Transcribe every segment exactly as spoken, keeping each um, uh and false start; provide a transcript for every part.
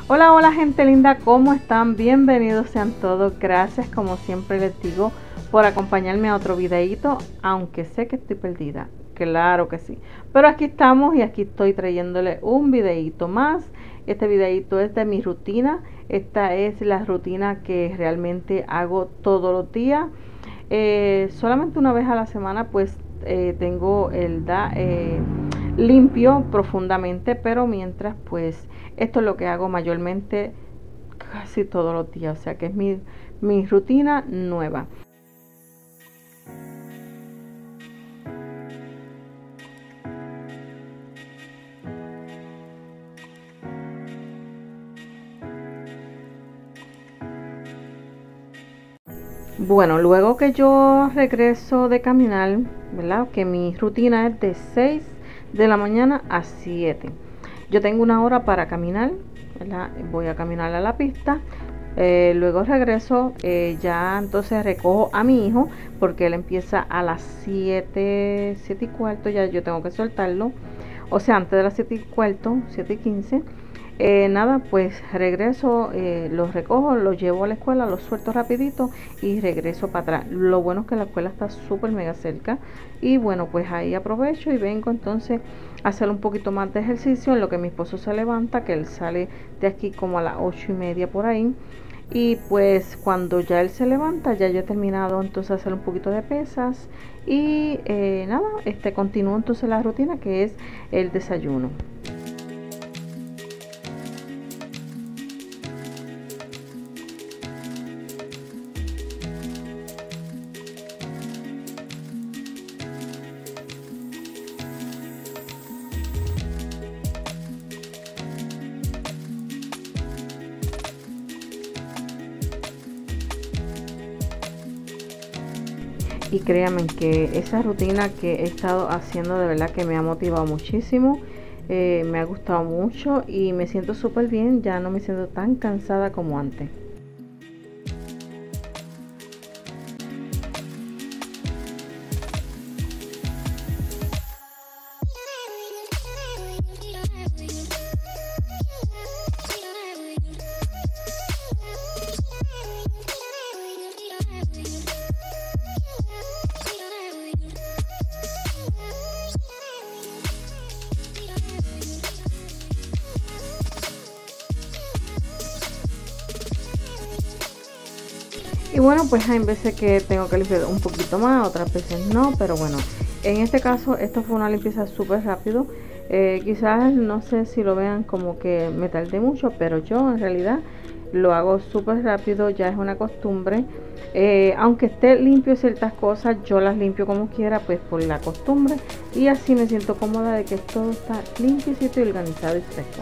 Hola, hola gente linda, ¿cómo están? Bienvenidos sean todos. Gracias, como siempre les digo, por acompañarme a otro videíto, aunque sé que estoy perdida. Claro que sí. Pero aquí estamos y aquí estoy trayéndole un videíto más. Este videíto es de mi rutina. Esta es la rutina que realmente hago todos los días. Eh, solamente una vez a la semana pues eh, tengo el da eh, limpio profundamente, pero mientras pues esto es lo que hago mayormente casi todos los días, o sea que es mi, mi rutina nueva. Bueno, luego que yo regreso de caminar, ¿verdad? Que mi rutina es de seis de la mañana a siete. Yo tengo una hora para caminar, ¿verdad? Voy a caminar a la pista. Eh, luego regreso, eh, ya entonces recojo a mi hijo porque él empieza a las siete, siete y cuarto, ya yo tengo que soltarlo. O sea, antes de las siete y cuarto, siete y quince. Eh, nada, pues regreso, eh, los recojo, los llevo a la escuela, los suelto rapidito y regreso para atrás. Lo bueno es que la escuela está súper mega cerca y bueno, pues ahí aprovecho y vengo entonces a hacer un poquito más de ejercicio en lo que mi esposo se levanta, que él sale de aquí como a las ocho y media por ahí. Y pues cuando ya él se levanta, ya yo he terminado entonces a hacer un poquito de pesas y eh, nada, este continúo entonces la rutina que es el desayuno. Y créanme que esa rutina que he estado haciendo de verdad que me ha motivado muchísimo, eh, me ha gustado mucho y me siento súper bien, ya no me siento tan cansada como antes. Y bueno, pues hay veces que tengo que limpiar un poquito más, otras veces no, pero bueno, en este caso esto fue una limpieza súper rápido. Eh, quizás no sé si lo vean como que me tardé mucho, pero yo en realidad lo hago súper rápido, ya es una costumbre. Eh, aunque esté limpio ciertas cosas, yo las limpio como quiera, pues por la costumbre, y así me siento cómoda de que todo está limpiecito y organizado y fresco.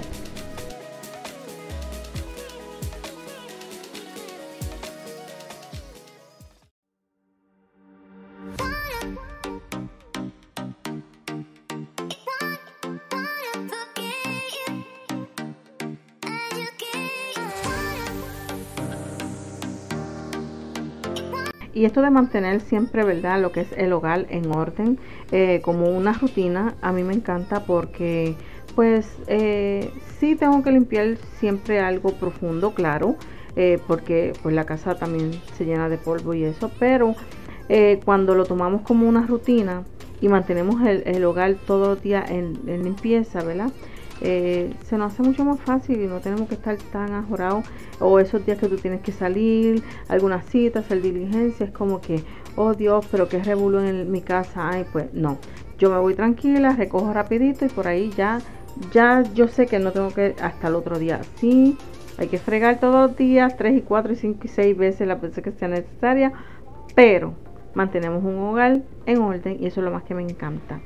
Y esto de mantener siempre, ¿verdad?, lo que es el hogar en orden, eh, como una rutina, a mí me encanta porque, pues, eh, sí tengo que limpiar siempre algo profundo, claro, eh, porque pues la casa también se llena de polvo y eso, pero eh, cuando lo tomamos como una rutina y mantenemos el, el hogar todos los días en, en limpieza, ¿verdad?, Eh, se nos hace mucho más fácil y no tenemos que estar tan ajorados, o esos días que tú tienes que salir, algunas citas, hacer diligencia, es como que, oh Dios, pero qué revuelo en mi casa. Ay, pues no, yo me voy tranquila, recojo rapidito y por ahí ya, ya yo sé que no tengo que hasta el otro día. Sí, hay que fregar todos los días, tres y cuatro y cinco y seis veces, las veces que sea necesaria, pero mantenemos un hogar en orden y eso es lo más que me encanta.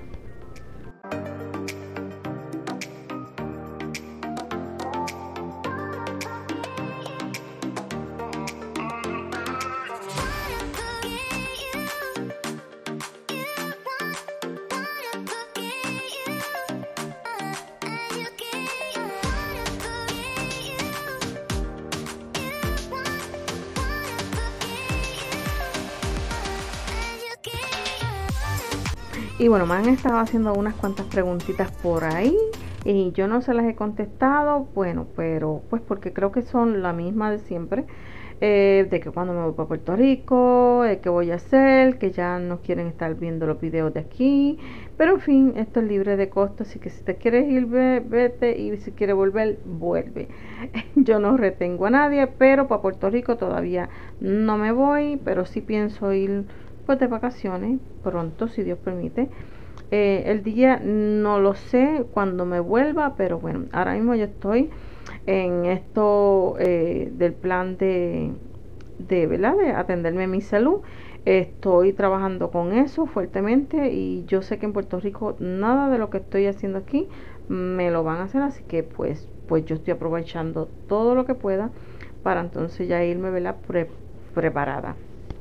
Y bueno, me han estado haciendo unas cuantas preguntitas por ahí y yo no se las he contestado, bueno, pero pues porque creo que son la misma de siempre. Eh, de que cuando me voy para Puerto Rico, eh, qué voy a hacer, que ya no quieren estar viendo los videos de aquí, pero en fin, esto es libre de costo, así que si te quieres ir, ve, vete, y si quieres volver, vuelve. Yo no retengo a nadie, pero para Puerto Rico todavía no me voy, pero sí pienso ir pues de vacaciones pronto, si Dios permite. Eh, el día no lo sé cuando me vuelva, pero bueno, ahora mismo yo estoy en esto eh, del plan de, de, ¿verdad? De atenderme mi salud. Estoy trabajando con eso fuertemente y yo sé que en Puerto Rico nada de lo que estoy haciendo aquí me lo van a hacer, así que pues, pues yo estoy aprovechando todo lo que pueda para entonces ya irme, ¿verdad? Pre preparada.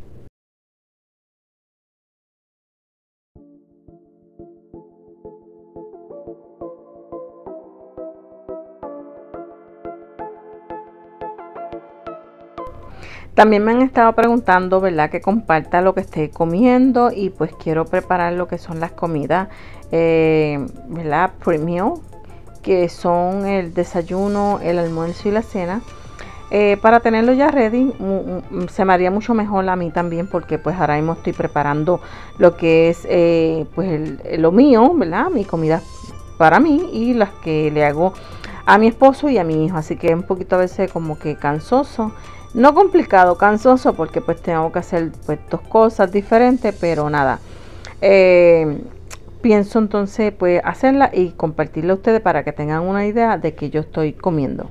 También me han estado preguntando, ¿verdad? Que comparta lo que esté comiendo y pues quiero preparar lo que son las comidas, eh, ¿verdad? Premium, que son el desayuno, el almuerzo y la cena. Eh, para tenerlo ya ready, se me haría mucho mejor a mí también porque pues ahora mismo estoy preparando lo que es eh, pues el, lo mío, ¿verdad? Mi comida para mí y las que le hago a mi esposo y a mi hijo, así que es un poquito a veces como que cansoso. No complicado, cansoso, porque pues tengo que hacer pues dos cosas diferentes, pero nada. Eh, pienso entonces pues hacerla y compartirla a ustedes para que tengan una idea de que yo estoy comiendo.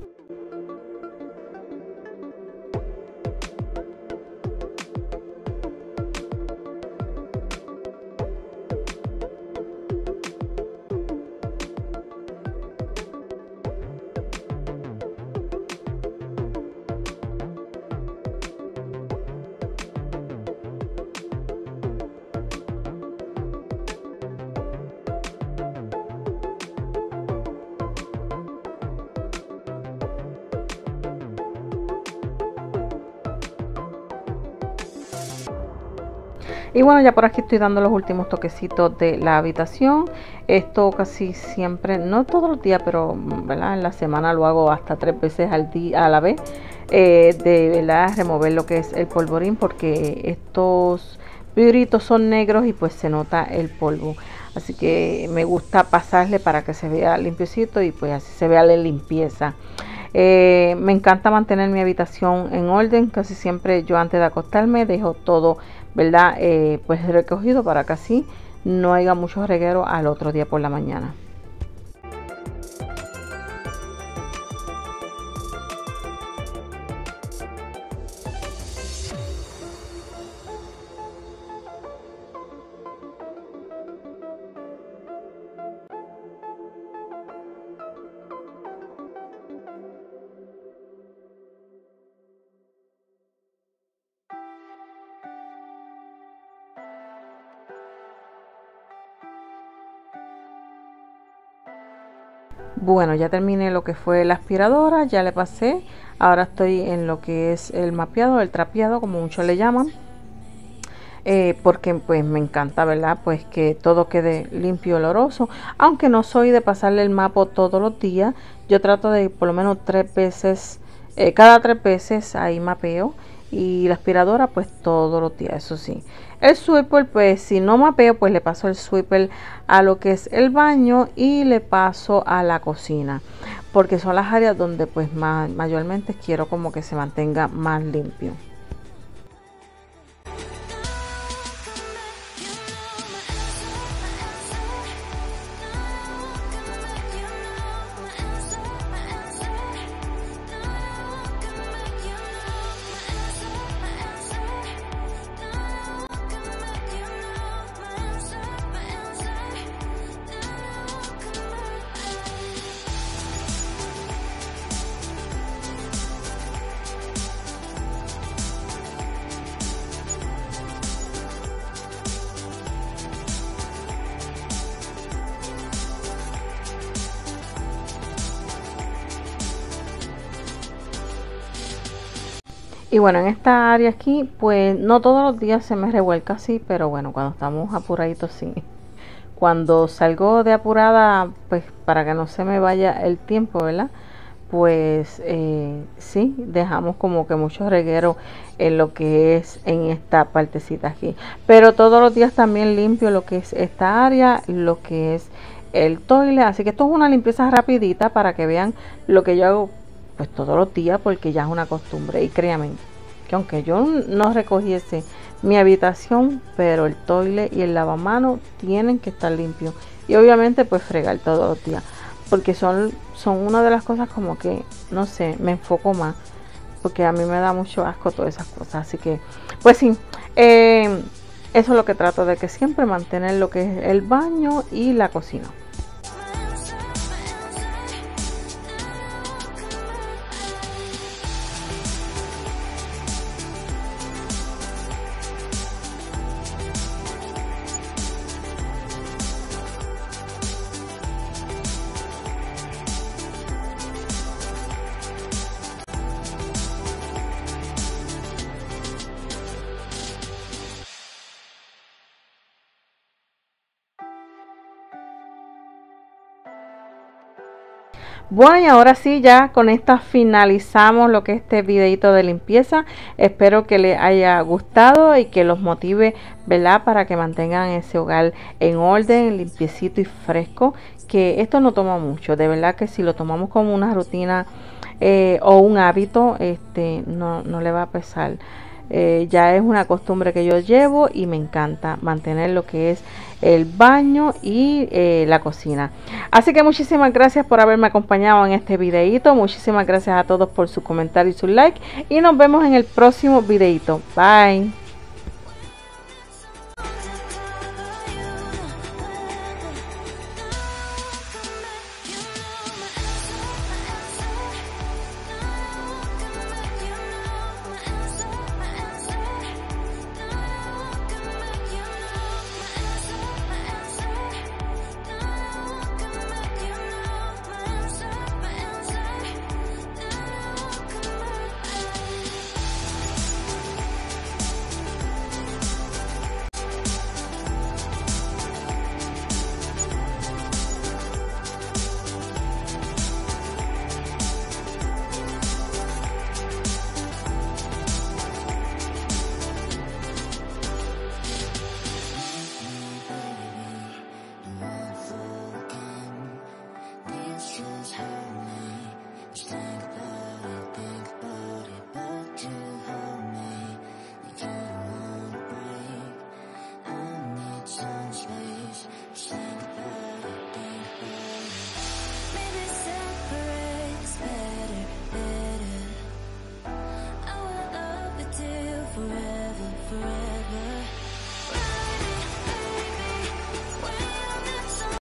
Y bueno, ya por aquí estoy dando los últimos toquecitos de la habitación. Esto casi siempre, no todos los días, pero ¿verdad? En la semana lo hago hasta tres veces al día a la vez. Eh, de ¿verdad? Remover lo que es el polvorín, porque estos vidritos son negros y pues se nota el polvo. Así que me gusta pasarle para que se vea limpiecito y pues así se vea la limpieza. Eh, me encanta mantener mi habitación en orden. Casi siempre yo antes de acostarme dejo todo, ¿verdad? Eh, pues recogido para que así no haya mucho reguero al otro día por la mañana. Bueno, ya terminé lo que fue la aspiradora, ya le pasé. Ahora estoy en lo que es el mapeado, el trapeado, como muchos le llaman. Eh, porque pues me encanta, ¿verdad? Pues que todo quede limpio y oloroso. Aunque no soy de pasarle el mapo todos los días, yo trato de por lo menos tres veces, eh, cada tres veces ahí mapeo. Y la aspiradora pues todos los días, eso sí. El sweeper pues si no mapeo pues le paso el sweeper a lo que es el baño y le paso a la cocina, porque son las áreas donde pues más, mayormente quiero como que se mantenga más limpio. Y bueno, en esta área aquí, pues no todos los días se me revuelca así, pero bueno, cuando estamos apuraditos sí. cuando salgo de apurada, pues para que no se me vaya el tiempo, ¿verdad? Pues eh, sí, dejamos como que mucho reguero en lo que es en esta partecita aquí. Pero todos los días también limpio lo que es esta área, lo que es el toilet. Así que esto es una limpieza rapidita para que vean lo que yo hago pues todos los días, porque ya es una costumbre. Y créanme que aunque yo no recogiese mi habitación, pero el toilet y el lavamanos tienen que estar limpios. Y obviamente pues fregar todos los días, porque son, son una de las cosas como que, no sé, me enfoco más, porque a mí me da mucho asco todas esas cosas. Así que, pues sí, eh, eso es lo que trato de que siempre mantener lo que es el baño y la cocina. Bueno, y ahora sí, ya con esta finalizamos lo que es este videito de limpieza. Espero que les haya gustado y que los motive, ¿verdad? Para que mantengan ese hogar en orden, limpiecito y fresco. Que esto no toma mucho, de verdad que si lo tomamos como una rutina eh, o un hábito, este, no, no le va a pesar. Eh, ya es una costumbre que yo llevo y me encanta mantener lo que es el baño y eh, la cocina. Así que muchísimas gracias por haberme acompañado en este videito. Muchísimas gracias a todos por su comentario y su like, y nos vemos en el próximo videito. Bye.